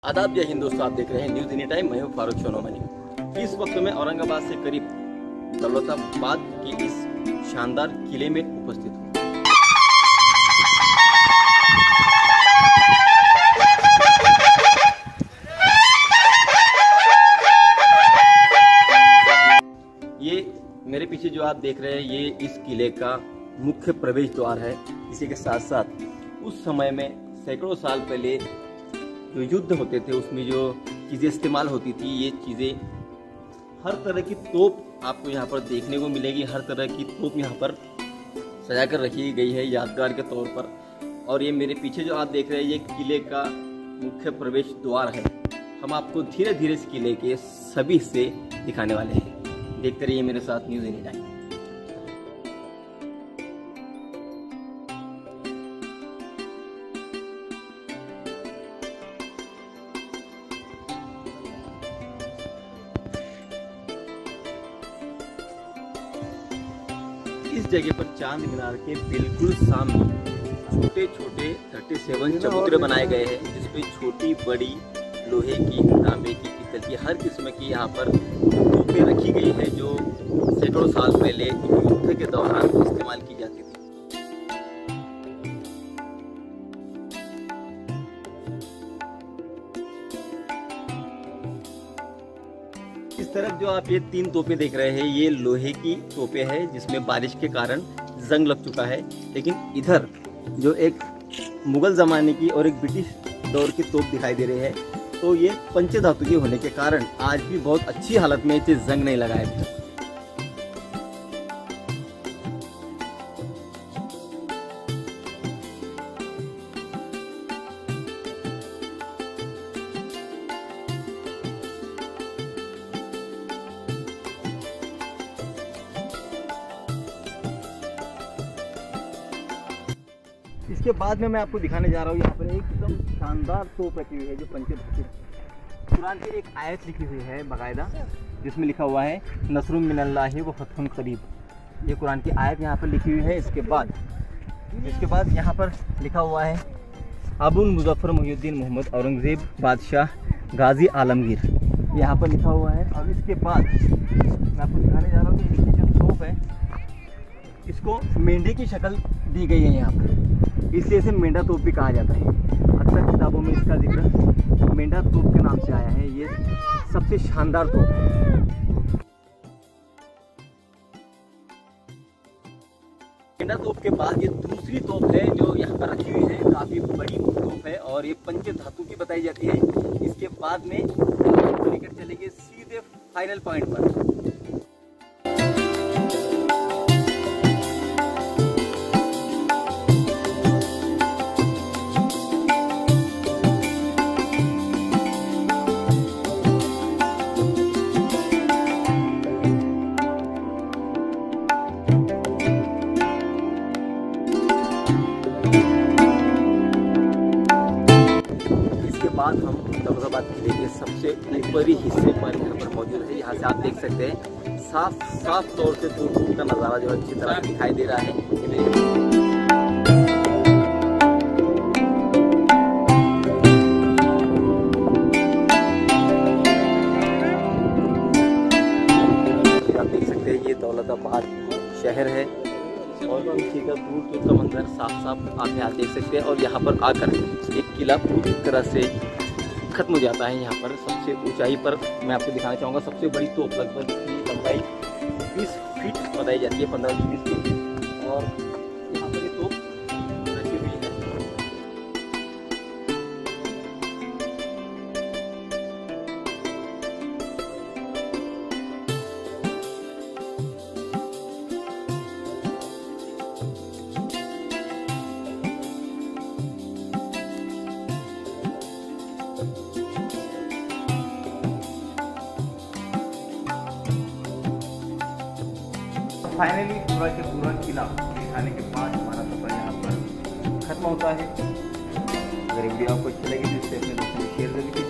आदाब जय हिंद दोस्तों, आप देख रहे हैं न्यूज एनी टाइम। मैं हूं फारूक सोनोमनी। इस वक्त मैं औरंगाबाद से करीब दौलताबाद की इस शानदार किले में उपस्थित हूं। ये मेरे पीछे जो आप देख रहे हैं ये इस किले का मुख्य प्रवेश द्वार है। इसी के साथ साथ उस समय में सैकड़ों साल पहले जो युद्ध होते थे उसमें जो चीज़ें इस्तेमाल होती थी, ये चीज़ें हर तरह की तोप आपको यहाँ पर देखने को मिलेगी। हर तरह की तोप यहाँ पर सजा कर रखी गई है यादगार के तौर पर। और ये मेरे पीछे जो आप देख रहे हैं ये किले का मुख्य प्रवेश द्वार है। हम आपको धीरे धीरे इस किले के सभी हिस्से दिखाने वाले हैं। देखते रहिए मेरे साथ न्यूज़ एनी टाइम। इस जगह पर चांद मीनार के बिल्कुल सामने छोटे छोटे 37 चबूतरे बनाए गए हैं, जिसपे छोटी बड़ी लोहे की, तांबे की, पीतल की हर किस्म की यहाँ पर तोपें रखी गई है जो सैकड़ों साल पहले युद्ध के दौरान इस्तेमाल की जाती थी। इस तरफ जो आप ये 3 तोपें देख रहे हैं ये लोहे की तोपें हैं, जिसमें बारिश के कारण जंग लग चुका है। लेकिन इधर जो एक मुगल ज़माने की और एक ब्रिटिश दौर की तोप दिखाई दे रही है, तो ये पंचधातु की होने के कारण आज भी बहुत अच्छी हालत में इसे जंग नहीं लगा है। इसके बाद में मैं आपको दिखाने जा रहा हूँ यहाँ पर एकदम शानदार तोप रखी हुई है जो पंचधातु। कुरान की एक आयत लिखी हुई है बाकायदा, जिसमें लिखा हुआ है नसरुम मिनल्लाहि व फतहुन करीब। ये कुरान की आयत यहाँ पर लिखी हुई है। इसके बाद यहाँ पर लिखा हुआ है अबुल मुजफ्फर मुहिउद्दीन मोहम्मद औरंगजेब बादशाह गाजी आलमगीर, यहाँ पर लिखा हुआ है। और इसके बाद मैं आपको दिखाने जा रहा हूँ कि जो तोप है इसको मेंढे की शक्ल दी गई है यहाँ पर, इसलिए इसे मेंढा तोप भी कहा जाता है। अक्सर किताबों में इसका जिक्र मेंढा तोप के नाम से आया है। ये सबसे शानदार तोप है। मेंढा तोप के बाद ये दूसरी तोप है जो यहाँ पर रखी हुई है, काफ़ी बड़ी तोप है और ये पंचधातु की बताई जाती है। इसके बाद में लेकर चलेंगे सीधे फाइनल पॉइंट पर। बाद हम दौलताबाद किले के सबसे ऊपरी हिस्से पर यहाँ पर मौजूद है। यहाँ से आप देख सकते हैं साफ तौर से दूर का नज़ारा जो अच्छी तरह से दिखाई दे रहा है। आप देख सकते हैं ये दौलताबाद शहर है और पीछे का दूर का मंजर साफ आप यहाँ देख सकते हैं। और यहाँ पर आकर एक किला पूरी तरह से खत्म हो जाता है। यहाँ पर सबसे ऊंचाई पर मैं आपको दिखाना चाहूँगा सबसे बड़ी तोप लगभग इसकी लंबाई 20 फीट बताई जाती है, 15 से 20 फीट। और यहाँ पर ये तोप रखी हुई है। फाइनली पूरा के पूरा किला दिखाने के बाद हमारा सफर यहाँ पर खत्म होता है। अगर वीडियो आपको अच्छी लगी तो इसे अपने दोस्तों को शेयर कर दीजिए।